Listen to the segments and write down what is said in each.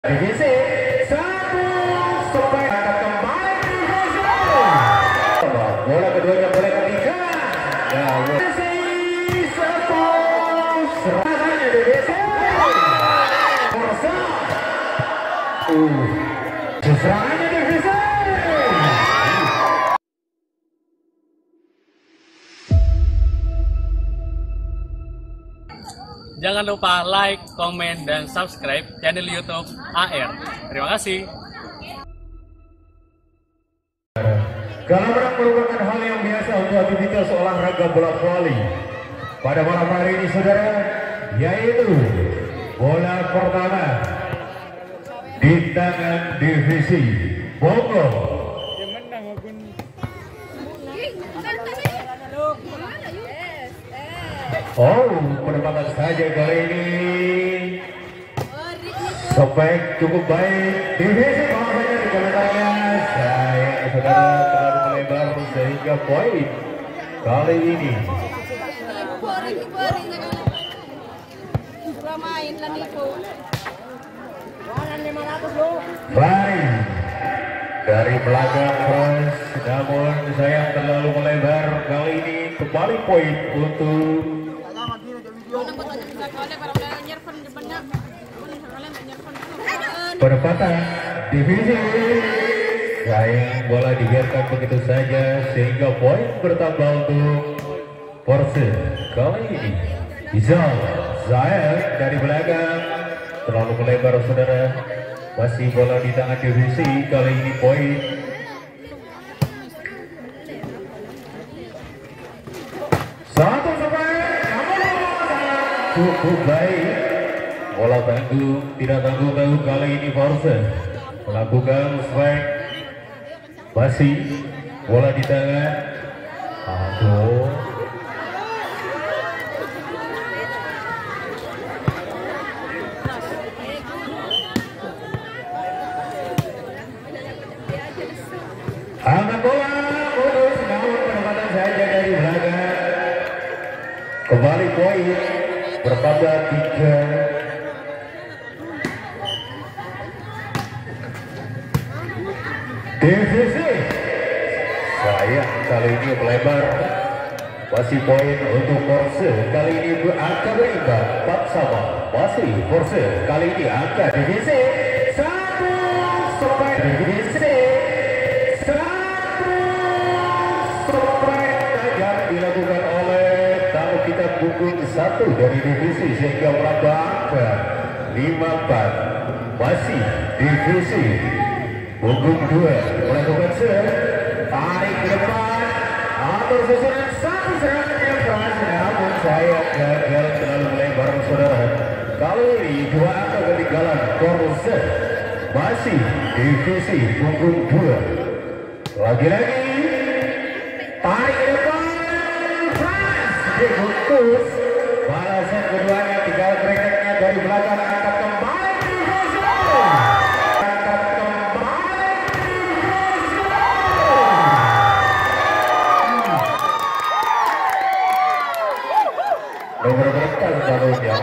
Divisi satu sampai kembali divisi. Bola keduanya boleh ketiga. Ya, divisi satu serangannya divisi. Korsa. Serangannya divisi. Jangan lupa like, komen, dan subscribe channel YouTube AR. Terima kasih. Galang menang merupakan hal yang biasa untuk aktivitas olahraga bola voli. Pada malam hari ini, saudara, yaitu bola pertama di tangan divisi Bogor. Penempatan saja kali ini Sopek cukup baik. Divisi bahasanya di komentarnya saya saudara terlalu melebar sehingga poin kali ini Fahri dari belakang terus, namun sayang terlalu melebar. Kali ini kembali poin untuk penempatan divisi. Sayang bola dibiarkan begitu saja sehingga poin bertambah untuk Porse. Kali ini Izal Zahir dari belakang terlalu melebar, saudara. Masih bola di tangan divisi. Kali ini poin satu sampai cukup baik. Bola tanggung, tidak tanggung-tanggung kali ini Porse melakukan strike. Masih bola di tangan. Aduh, angkat bola putus, namun penempatan saja dari belakang. Kembali poin bertambah 3. Divisi sayang kali ini melebar. Masih poin untuk Porse. Kali ini angka berimbang 4 sama. Masih Porse. Kali ini angka divisi 1 sampai divisi 1 sampai tajam dilakukan oleh tamu kita punggung 1 dari divisi sehingga menambah angka 5-4. Masih divisi punggung 2 melakukan tarik ke depan atau susunan satu serangan yang keras, namun saya gagal terlalu melebar, saudara. Kali ini 2 angka ketinggalan Porse. Masih divisi punggung 2. Lagi-lagi tarik ke depan, keras diputus. Balasan keduanya tinggal kereknya dari belakang, angkat kembali divisi. Nomor berapa seharusnya?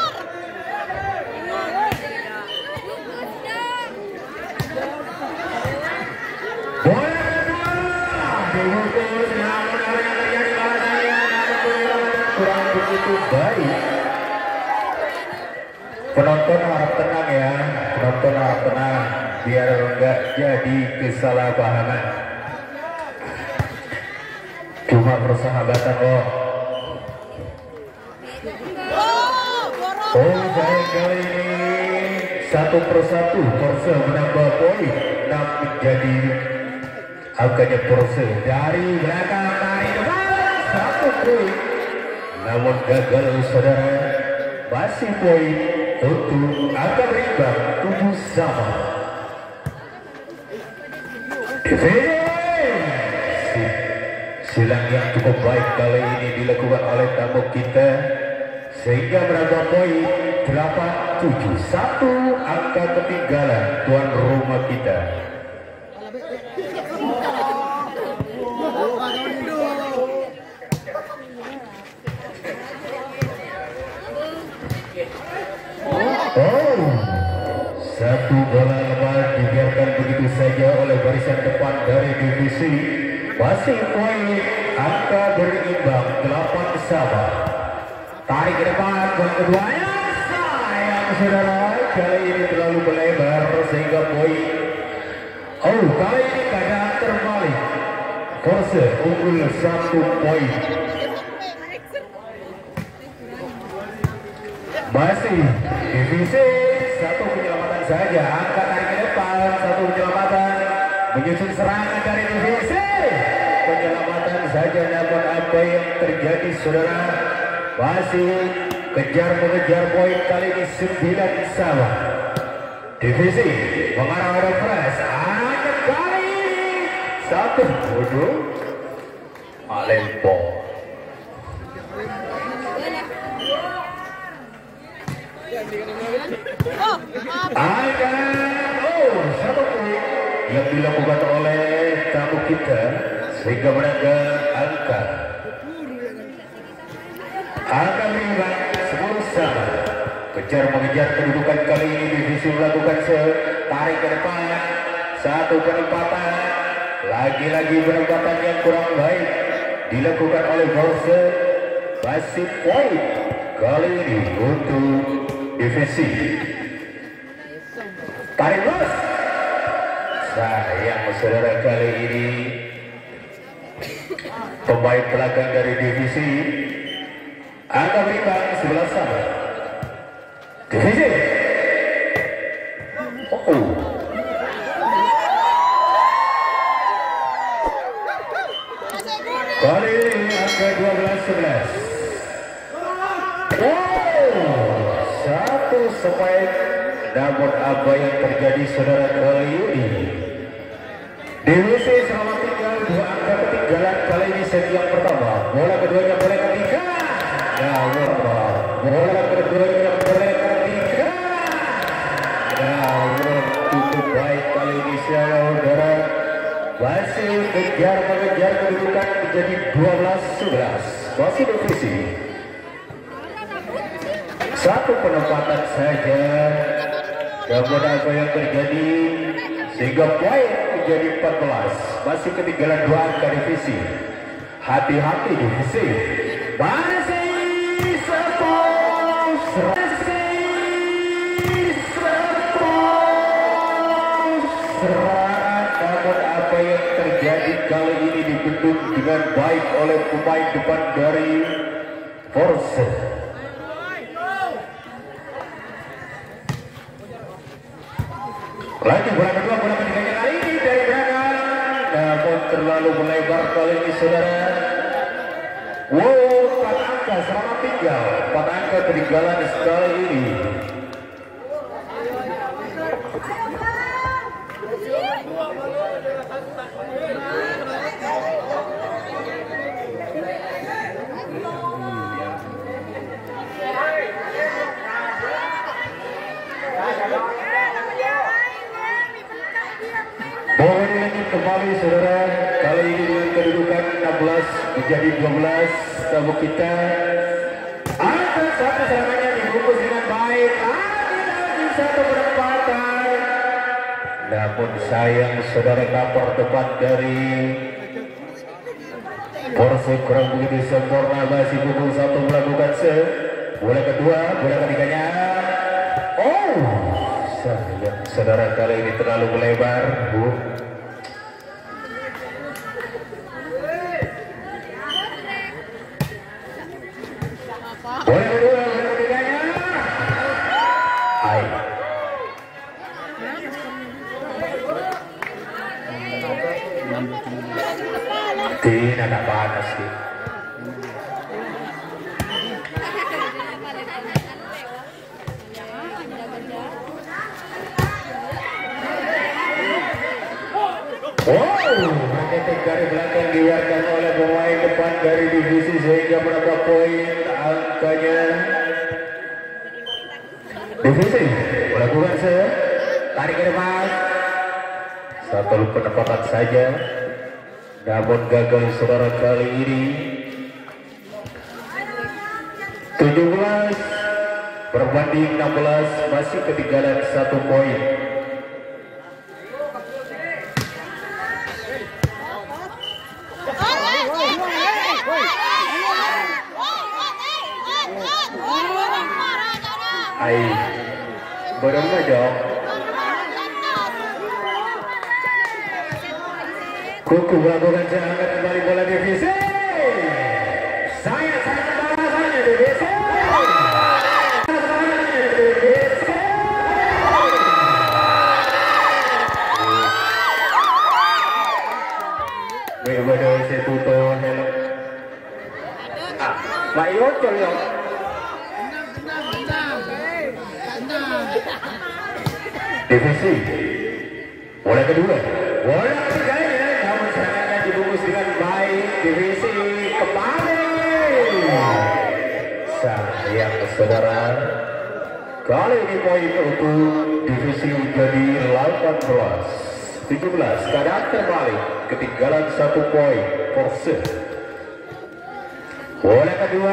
Bola dihukus, namun apa yang terjadi balasannya kurang begitu baik. Penonton harap tenang ya, penonton harap tenang biar enggak jadi kesalahpahaman. Cuma persahabatan loh. Saya kali ini 1 persatu Porse menambah poin 6 menjadi angkanya Porse dari belakang tarik depan 1 poin, namun gagal, saudara. Masih poin untuk angka berimbang 7 sama. Silang yang cukup baik kali ini dilakukan oleh tamu kita sehingga menambah poin 8-7. 1 angka ketinggalan tuan rumah kita. satu bola lebar dibiarkan begitu saja oleh barisan depan dari divisi. Masih poin, angka berimbang 8 sama. Tarik ke depan, bola keduanya sayang saudara, kali ini terlalu melebar sehingga poin. Oh, kali ini keadaan terbalik. Force unggul 1 poin. Masih divisi, satu penyelamatan saja, angkat tarik ke depan, satu penyelamatan menyusun serangan dari divisi, penyelamatan saja. Namun apa yang terjadi saudara, masih kejar mengejar poin, kali ini 9 sama. Divisi mengarah ke press, hanya kali ini 1-0 Alempo. Ada satu poin yang dilakukan oleh tamu kita sehingga berada angka berimbang 10 sama. Kejar mengejar kedudukan kali ini divisi melakukan tarik ke depan, satu penempatan, lagi-lagi penempatan yang kurang baik dilakukan oleh Borse. Masih poin kali ini untuk divisi. Tarik bos, sayang saudara, kali ini pemain belakang dari divisi. Angka berimbang 11 sama. Divisi. Kali ini angka 12-11. Satu spike. Namun apa yang terjadi saudara kali ini, divisi selama tinggal 2 angka ketinggalan. Kali ini set yang pertama, bola keduanya boleh ketiga. Bola keduanya boleh ketiga. Cukup baik kali ini saudara. Masih kejar mengejar kedudukan menjadi 12-11. Masih divisi. Satu penempatan saja. Namun apa yang terjadi sehingga poin menjadi 14. Masih ketinggalan 2 angka divisi. Hati-hati divisi. Masih 10. Namun apa yang terjadi kali ini dibendung dengan baik oleh pemain depan dari Force. Lagi bola kedua, bola ketiganya kali ini dari belakang, namun terlalu melebar kali ini saudara. 4 angka selama tinggal, 4 angka ketinggalan sekali ini. Bola dilanjut kembali saudara, kali ini dengan kedudukan 16 menjadi 12. Tamu kita angkat satu serangannya dibungkus dengan baik, lagi satu penempatan. Namun sayang saudara, kapal tepat dari Force kurang begitu sempurna. Masih pukul 1 melakukan bola kedua, bola ketiganya. Sayang saudara, kali ini terlalu melebar. Bola kedua, bola ketiganya. Tidak ada panas sih. Mendetek dari belakang diwarkan oleh pemain depan dari divisi sehingga menambah poin angkanya. Divisi melakukan tarik ke depan, satu penempatan saja, namun gagal saudara kali ini. 17 berbanding 16, masih ketinggalan 1 poin. Beremajok. Kuku melakukan serangan kembali bola divisi. Saya sangat balasannya divisi. Berbeda setuto hello. Pak Iot coyok. Divisi. Bola kedua. Bola ketiga namun serangannya dibungkus dengan baik. Divisi kembali. Sayang saudara. Kali ini poin untuk divisi jadi 18-17. Keadaan terbalik. Ketinggalan 1 poin. Forse. Bola kedua.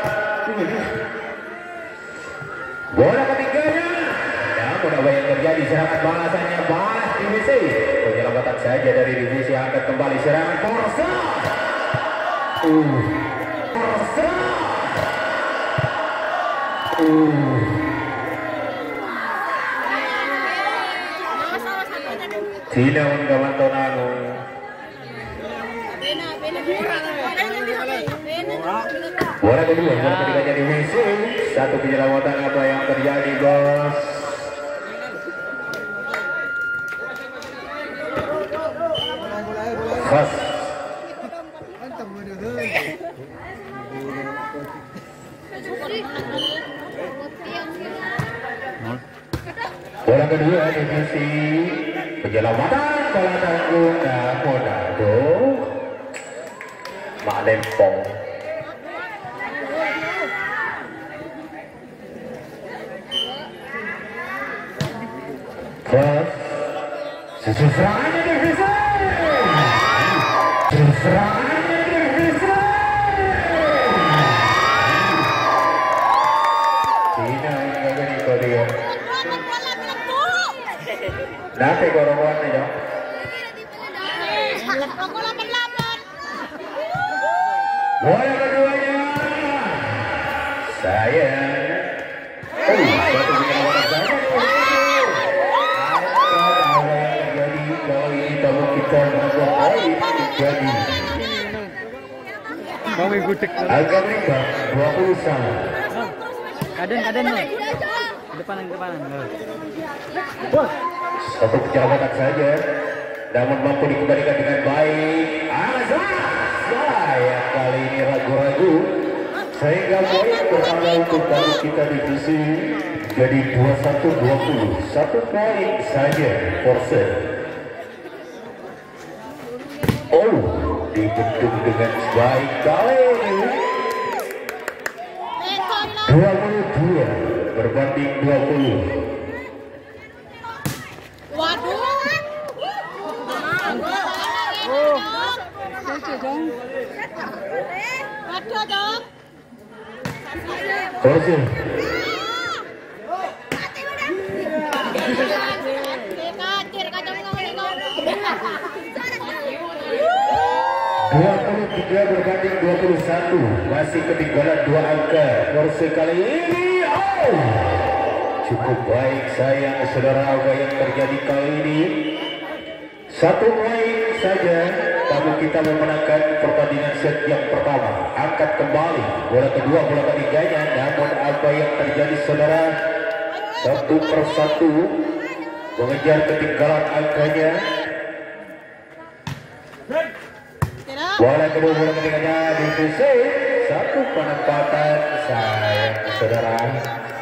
Bola ketiganya. Namun apa yang terjadi, serangan balasannya balas divisi. Penyelamatan saja dari divisi, angkat kembali serangan Forse. Forse. Tidak unggawan tonano. Bola kedua, bola ketiganya divisi. Satu penyelamatan, apa yang terjadi bos? Khas. Bola kedua divisi. Penyelamatan bola tanggung Monado Mak Lempong. Susu serangannya divisi. Susu serangannya divisi. Tidak mengenai kodion. Nanti gorong-gorongnya dong. Bola keduanya. Saya. Satu penyelamatan saja. Apa yang terjadi kalau ini tamu kita menambah poin jadi. Agak berimbang 20 sama. Kaden nih. Depan. Satu penyelamatan saja, namun mampu dikembalikan dengan baik. Saya kali ini ragu-ragu, sehingga poin pertama untuk tamu kita divisi jadi 21-20. 1 poin saja Forse. Dibentuk dengan baik kali ini. 22 berbanding 20. Forse. Berbanding 21, masih ketinggalan 2 angka. Forse kali ini cukup baik sayang saudara. Apa yang terjadi kali ini 1 poin saja. Tamu kita memenangkan pertandingan set yang pertama. Angkat kembali bola kedua, bola ketiganya. Namun apa yang terjadi saudara, 1 per 1 mengejar ketinggalan angkanya. Bola kedua, bola ketiganya divisi. 1 penempatan sayang saudara.